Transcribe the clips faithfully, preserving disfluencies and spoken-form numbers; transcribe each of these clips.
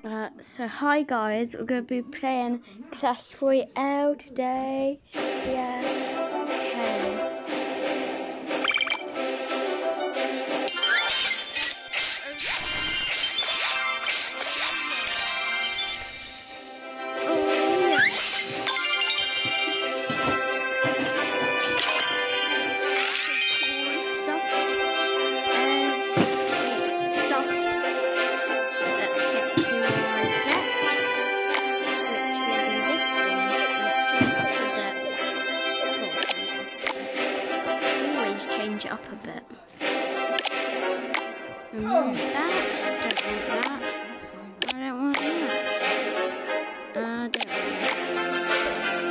Uh, so hi guys, we're going to be playing Clash Royale today. Yeah. Okay. Oh yeah. Stuff. Everything stuff. Let's get to our deck, which will be this one. Let's change it up a bit. Always change it up a bit. Remove that. Don't want that. I don't want that. Uh, I don't want that.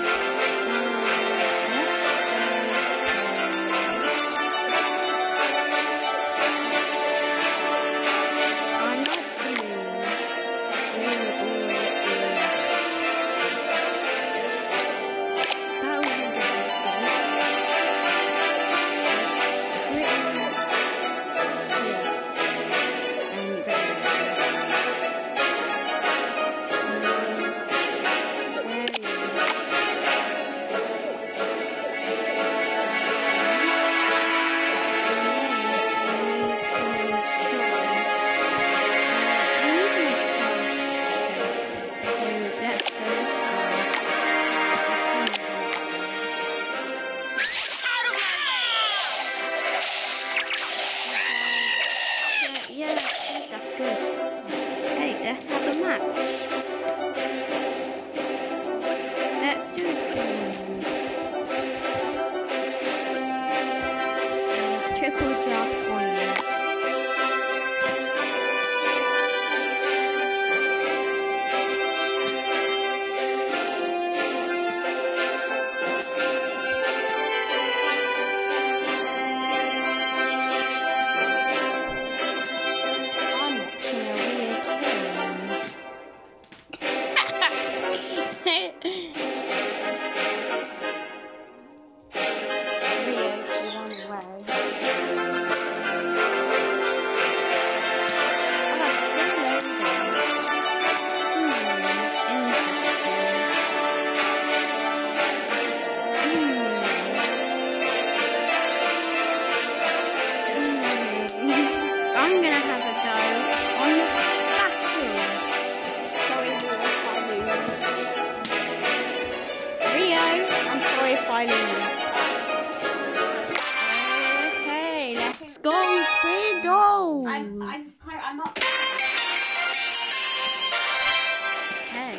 Yeah, that's good. Hey, let's have a match. Let's do it. Triple draft tournament. I'm gonna have a go on the battle. Sorry, Rio, if I lose. Rio, I'm sorry if I lose. Okay, let's go, kiddos. I'm, I'm, I'm up. Okay.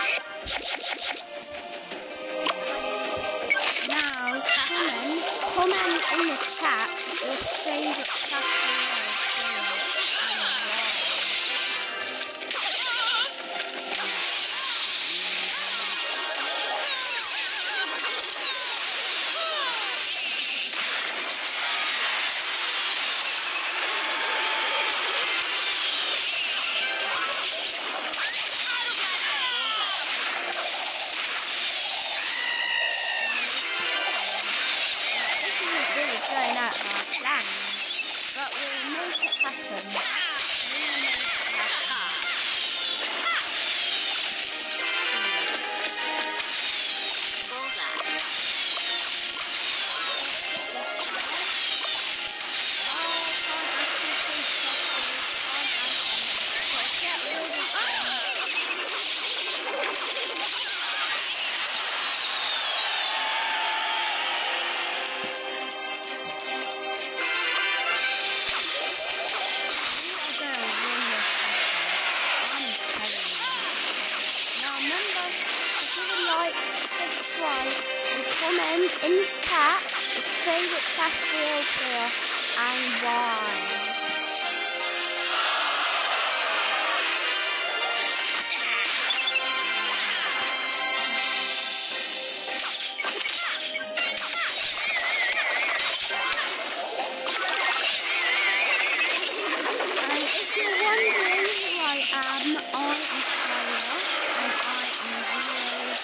Now, comment, comment in the chat your favourite Clash going out of our plan, but we'll make it happen. We'll make it happen. Subscribe and comment in the chat your favourite Clash Royale player and why. And if you're wondering who I am, I am Tyler and I am Rio's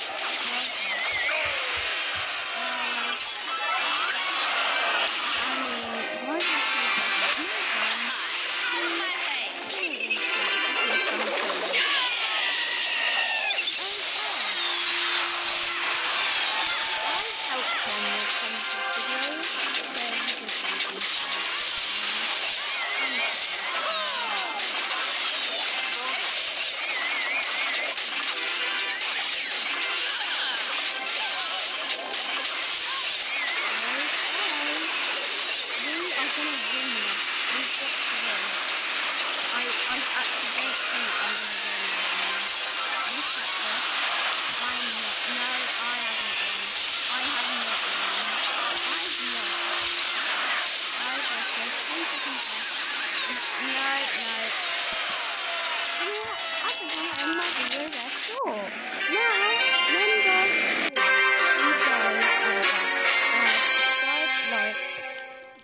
mother. I mean, why did I say that?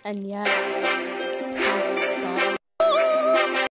And yeah.